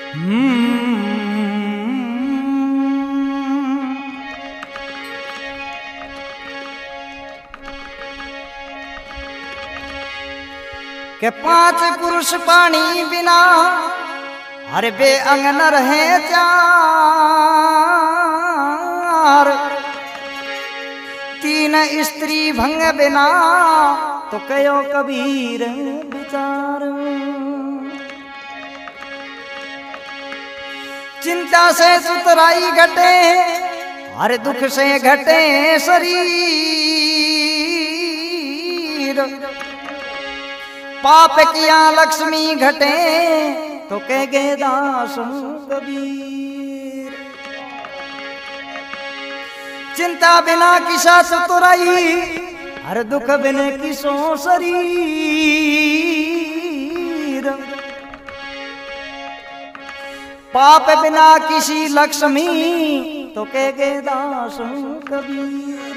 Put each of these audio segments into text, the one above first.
के 5 पुरुष पानी बिना अरे बे अंग न रहे 4 3 स्त्री भंग बिना तो कयो कबीर विचार। चिंता से सुतराई घटे हर दुख से घटे शरीर। पाप किया लक्ष्मी घटे तो कह गे दास कबीर। चिंता बिना किसा सुतराई हर दुख बिना किसो शरीर। पाप बिना किसी लक्ष्मी तो कह गे दास कबीर।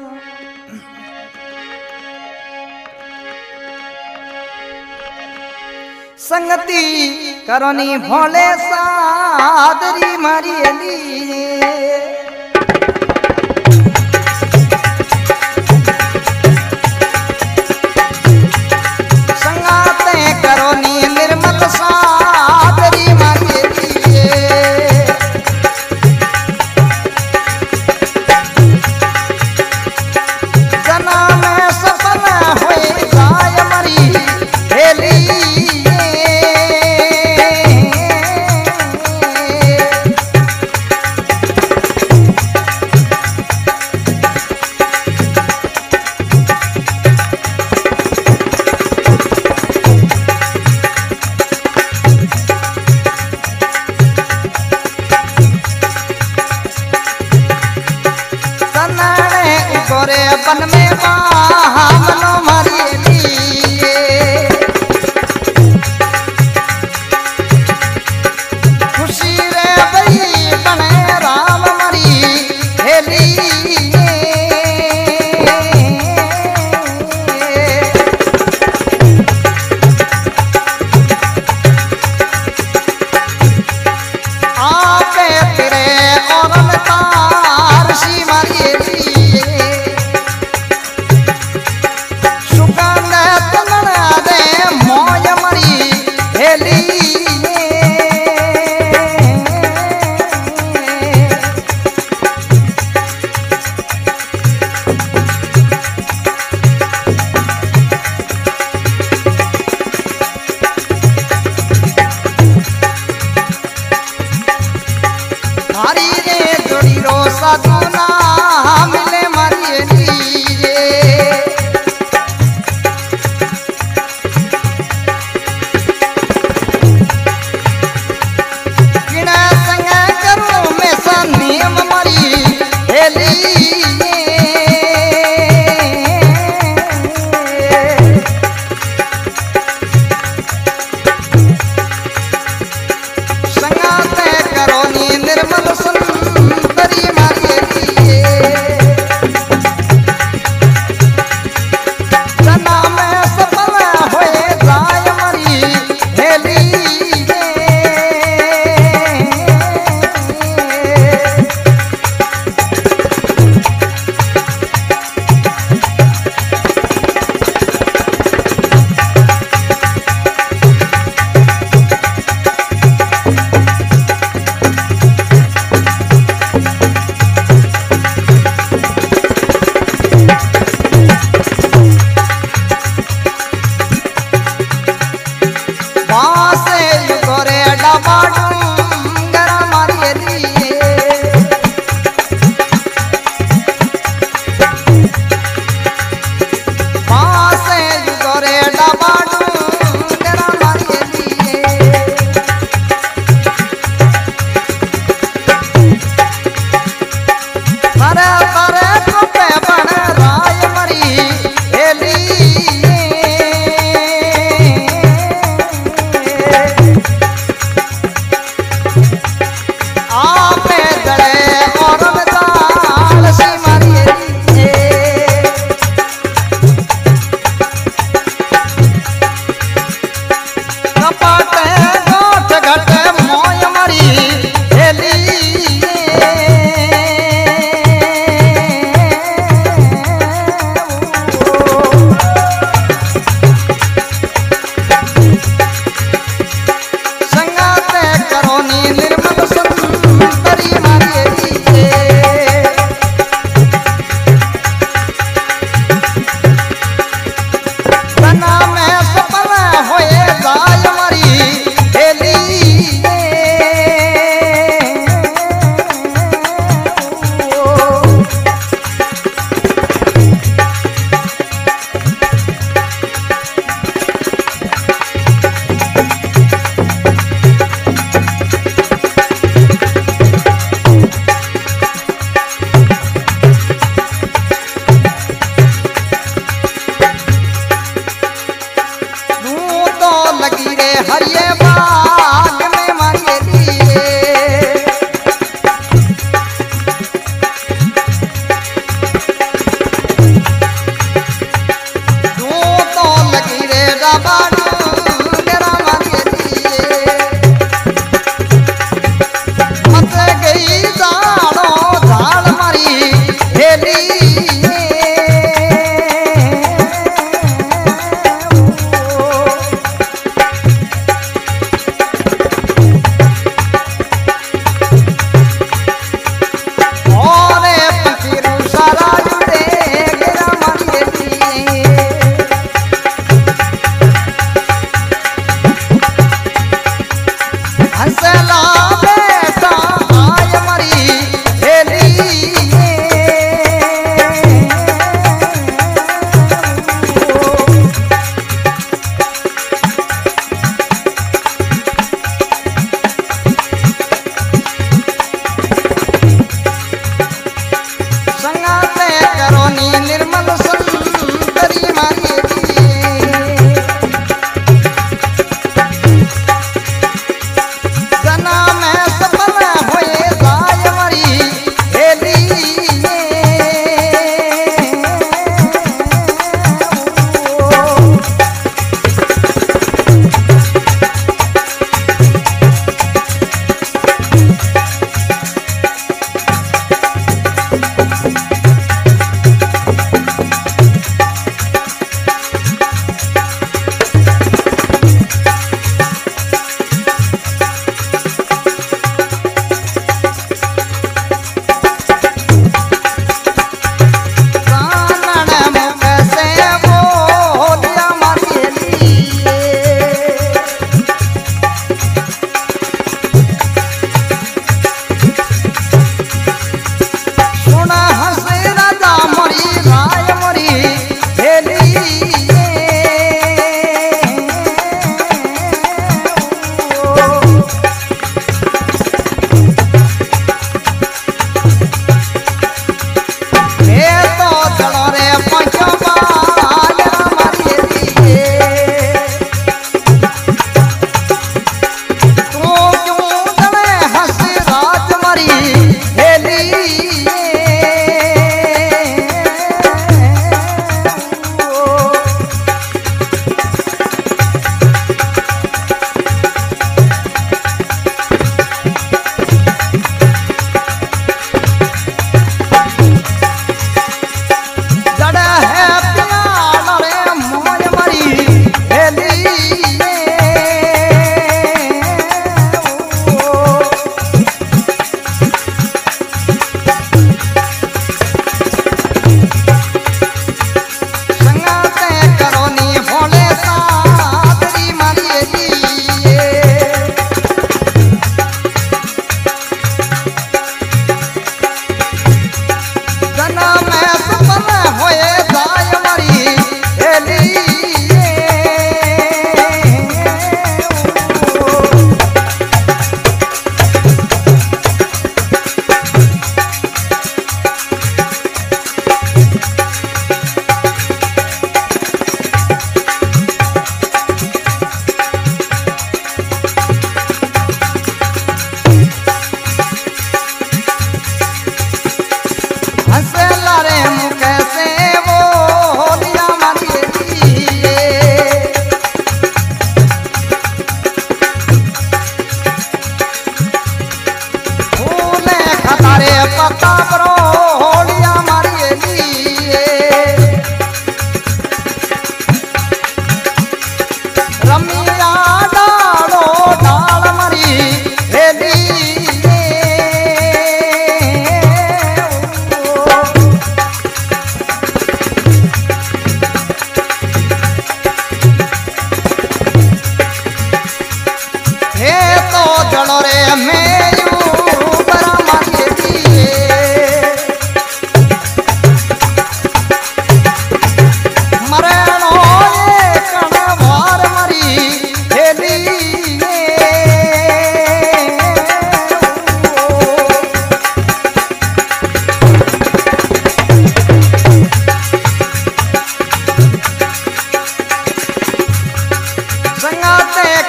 संगति करनी भोले सादरी मारियली। संगाते करनी निर्मल सादरी मारियली। जना में सफल होए जाय मरी हेली। बन में बामनो मारियली। खुशी रे बई बने राम मरी हेली। आपे तेरे औरन तार सी मारियली। हरी रे जोड़ी रो साधु ना मिले मारियली। हरिये बाग में मांगे लिए तू तो लगी रे डबाड़ू मेरा मांगे लिए मत गई जाड़ो झाड़ मारी हेली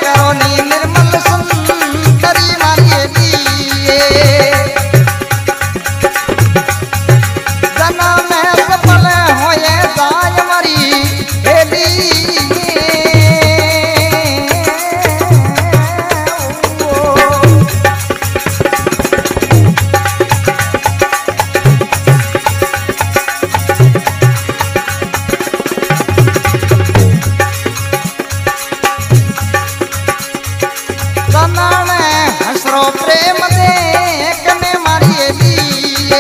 करो नी निर्मल सुंदरी मारिए दिए जना में सफल होए जाय मरी हेली प्रेम दे कने मारिए लिए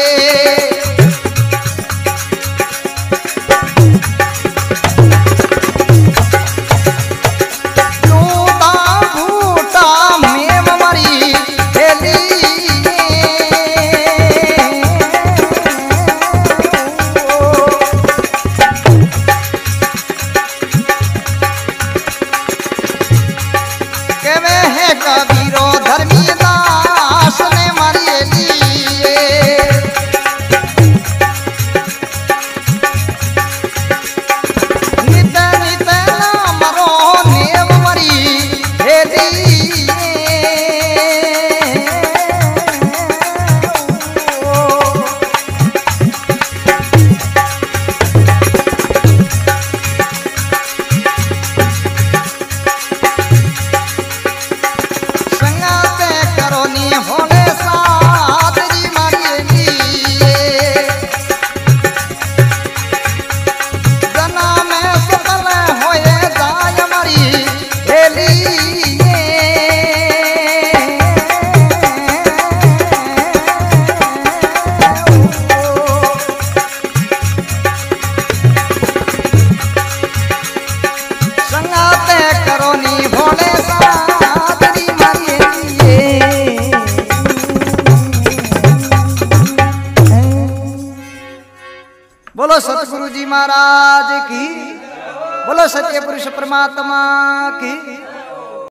लूदा भूटा मेम मरी हेली केवे है कबीरो धर्मी ने मारिए लिए नित नित मरो नेव मरी हेली संगाते करो नी होने सादरी मारिए लिए जना में सफल होए जाय मरी हेली संगाते करो नी होने सादरी मारिए बोलो सतगुरु जी महाराज की, बोलो सत्य पुरुष परमात्मा की।